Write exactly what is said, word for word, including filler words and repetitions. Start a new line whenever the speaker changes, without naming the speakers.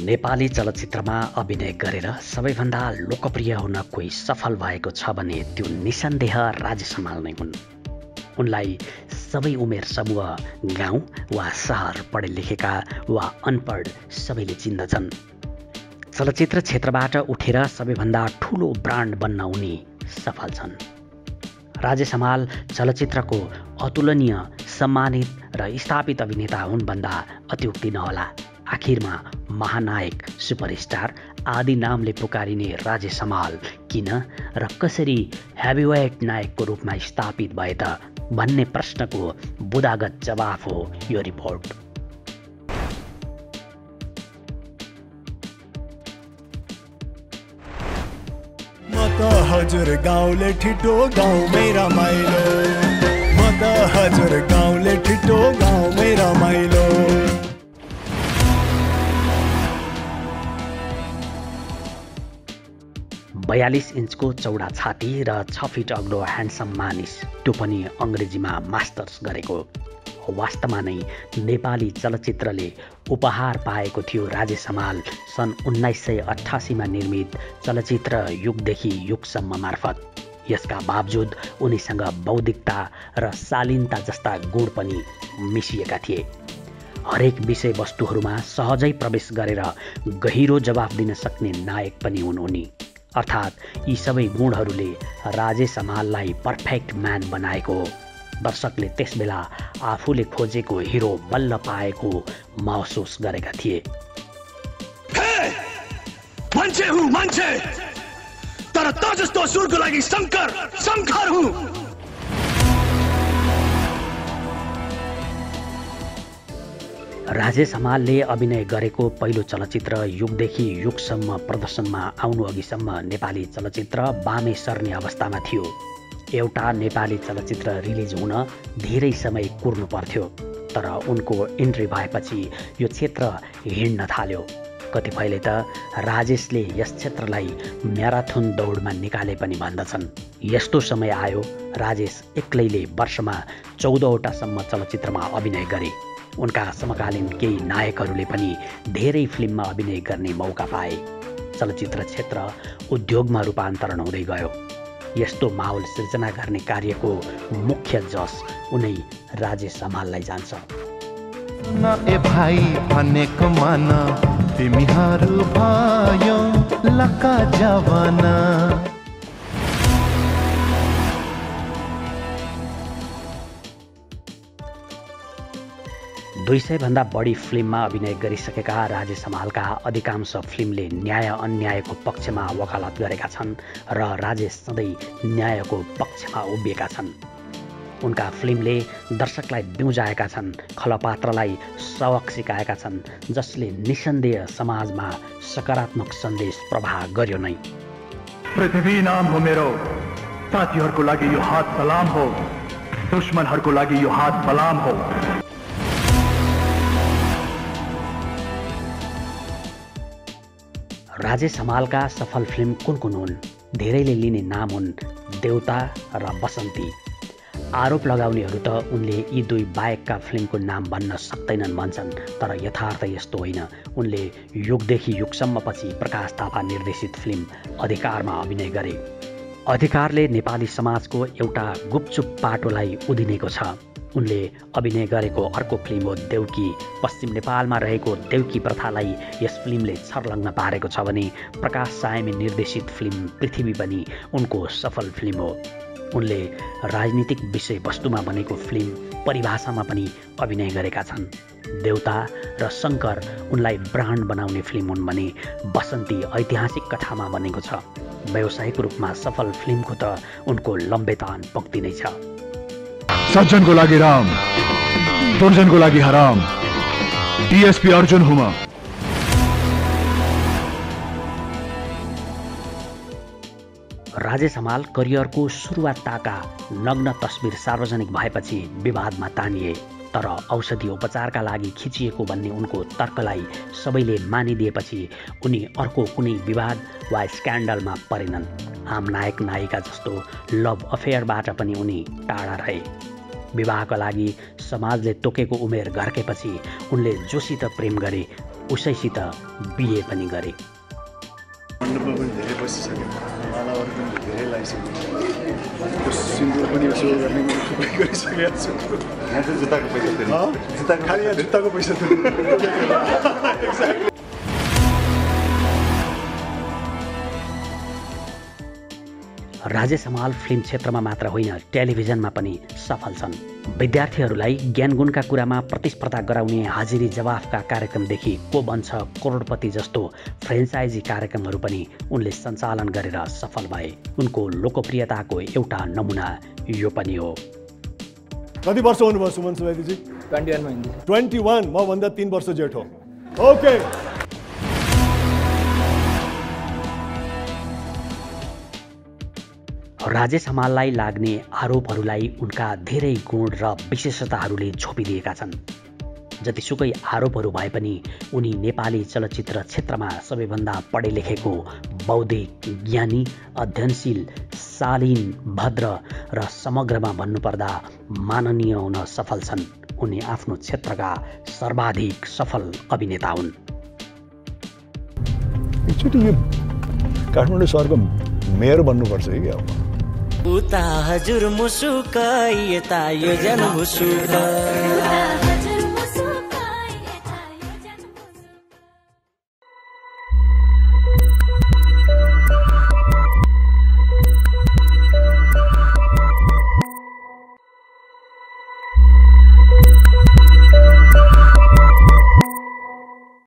नेपाली चलचित्रमा अभिनय गरेर सबैभन्दा लोकप्रिय हुन कोही सफल भएको छ भने त्यो निसन्देह राजेश हमाल नै हुन्। उनलाई सबै उमेर समूह, गाउँ वा सहर, पढे लेखेका वा अनपढ सबैले चिन्दछन्। चलचित्र क्षेत्रबाट उठेर सबैभन्दा ठुलो ब्रान्ड बन्न उनी सफल छन्। राजेश हमाल चलचित्रको अतुलनीय, सम्मानित र स्थापित अभिनेता हुन् भन्दा अत्युक्ति नहोला। आखिरमा महानायक, सुपरस्टार आदि नामले पुकारिने राजेश हमाल किन र कसरी हेभीवेट नायकको रूपमा स्थापित भए त भन्ने प्रश्नको बुदागत जवाफ हो यो रिपोर्ट।
म त हजुर गाउँले ठिटो गाउँ मेरा माइलो, म त हजुर गाउँले ठिटो गाउँ मेरा माइलो।
बयालीस इन्चको चौडा छाती र छ फिट अग्लो ह्यान्डसम मानिस, त्यो पनि अङ्ग्रेजीमा मास्टर्स गरेको। वास्तवमा नै नेपाली चलचित्रले उपहार पाएको थियो राजेश हमाल सन् उन्नाइस सय अठासीमा निर्मित चलचित्र युगदेखि युगसम्म मार्फत। यसका बावजुद उनीसँग बौद्धिकता र शालीनता जस्ता गुण पनि मिसिएका थिए। हरेक विषयवस्तुहरूमा सहजै प्रवेश गरेर गहिरो जवाफ दिन सक्ने नायक पनि हुन् उनी। अर्थात् यी सबै गुणहरूले राजेश हमाललाई पर्फेक्ट म्यान बनाएको हो। दर्शकले त्यसबेला आफूले खोजेको हिरो बल्ल पाएको महसुस गरेका थिए।
मान्छे हुँ मान्छे, तर त जस्तो असुरको लागि शङ्कर शङ्कर हुँ।
राजेश हमालले अभिनय गरेको पहिलो चलचित्र युगदेखि युगसम्म प्रदर्शनमा आउनु अघिसम्म नेपाली चलचित्र बामे सर्ने अवस्थामा थियो। एउटा नेपाली चलचित्र रिलिज हुन धेरै समय कुर्नु पर्थ्यो, तर उनको इन्ट्री भएपछि यो क्षेत्र हिँड्न थाल्यो। कतिपयले त राजेशले यस क्षेत्रलाई म्याराथन दौडमा निकाले पनि भन्दछन्। यस्तो समय आयो राजेश एक्लैले वर्षमा चौधवटासम्म चलचित्रमा अभिनय गरे। उनका समकालीन केही नायकहरूले पनि धेरै फिल्ममा अभिनय गर्ने मौका पाए। चलचित्र क्षेत्र उद्योगमा रूपान्तरण हुँदै गयो। यस्तो माहौल सृजना गर्ने कार्यको मुख्य जस उनै राजेश हमाललाई जान्छ।
न ए भाइ भनेको मान, तिमीहरू भयो लका जवाना।
दुई सय भन्दा बढी फिल्ममा अभिनय गरिसकेका राजेश हमालका अधिकांश फिल्मले न्याय अन्यायको पक्षमा वकालत गरेका छन् र राजेश सधैँ न्यायको पक्षमा उभिएका छन्। उनका फिल्मले दर्शकलाई बिउजाएका छन्, खलपात्रलाई सबक सिकाएका छन्, जसले निसन्देह समाजमा सकारात्मक सन्देश प्रवाह गर्यो नै।
पृथ्वी नाम हो मेरो, साथीहरूको लागि यो हात सलाम हो, दुश्मनहरूको लागि यो हात बलाम हो।
राजेश हमालका सफल फिल्म कुन कुन हुन्? धेरैले लिने नाम हुन् देउता र बसन्ती। आरोप लगाउनेहरू त उनले यी दुई बाहेकका फिल्मको नाम भन्न सक्दैनन् भन्छन्, तर यथार्थ यस्तो होइन। उनले युगदेखि युगसम्म पछि प्रकाश थापा निर्देशित फिल्म अधिकारमा अभिनय गरे। अधिकारले नेपाली समाजको एउटा गुपचुप पाटोलाई उधिनेको छ। उनले अभिनय गरेको अर्को फिल्म हो देउकी। पश्चिम नेपालमा रहेको देउकी प्रथालाई यस फिल्मले छर्लङ्ग पारेको छ भने प्रकाश सायमी निर्देशित फिल्म पृथ्वी पनि उनको सफल फिल्म हो। उनले राजनीतिक विषयवस्तुमा बनेको फिल्म परिभाषामा पनि अभिनय गरेका छन्। देउता र शङ्कर उनलाई ब्रान्ड बनाउने फिल्म हुन् भने बसन्ती ऐतिहासिक कथामा बनेको छ। व्यावसायिक रूपमा सफल फिल्मको त उनको लम्बेतान पंक्ति नै छ।
सज्जनको लागि राम, दुर्जनको लागि हराम, डीएसपी अर्जुन हुम।
राजेश हमाल करियरको सुरुवातका नग्न तस्बिर सार्वजनिक भएपछि विवादमा तानिए, तर औषधि उपचारका लागि खिचिएको भन्ने उनको तर्कलाई सबैले मानिदिएपछि उनी अर्को कुनै विवाद वा स्क्यान्डलमा परेनन्। आम नायक नायिका जस्तो लभ अफेयरबाट पनि उनी टाढा रहे। विवाहका लागि समाजले तोकेको उमेर घर्केपछि उनले जोसित प्रेम गरे, उसैसित बिए पनि गरे।
मण्डपमा पनि धेरै बसिसक्यो, मालाहरू पनि धेरै लगाइसक्यो, सिन्दुर पनि यसो गर्ने थुप्रै गरिसकेको छु। यहाँ चाहिँ जुत्ताको पैसा तिर्नु, जुत्ताको खालि यहाँ जुत्ताको पैसा तिर्नु।
राजेश हमाल फिल्म क्षेत्रमा मात्र होइन टेलिभिजनमा पनि सफल छन्। विद्यार्थीहरूलाई ज्ञानगुणका कुरामा प्रतिस्पर्धा गराउने हाजिरी जवाफका कार्यक्रमदेखि को बन्छ करोडपति जस्तो फ्रेन्चाइजी कार्यक्रमहरू पनि उनले सञ्चालन गरेर सफल भए। उनको लोकप्रियताको एउटा नमुना यो पनि हो।
कति वर्ष हुनुभयो सुमन सुवेदीजी? Twenty one. म भन्दा तीन वर्ष जेठो। ओके।
राजेश हमाललाई लाग्ने आरोपहरूलाई उनका धेरै गुण र विशेषताहरूले छोपिदिएका छन्। जतिसुकै आरोपहरू भए पनि उनी नेपाली चलचित्र क्षेत्रमा सबैभन्दा पढे लेखेको, बौद्धिक, ज्ञानी, अध्ययनशील, शालीन, भद्र र समग्रमा भन्नुपर्दा माननीय हुन सफल छन्। उनी आफ्नो क्षेत्रका सर्वाधिक सफल अभिनेता हुन्।
एकचोटि यो काठमाडौँ सहरको मेयर बन्नुपर्छ है क्या?
उता हजुर मुसुक यता यो जन मुसुक।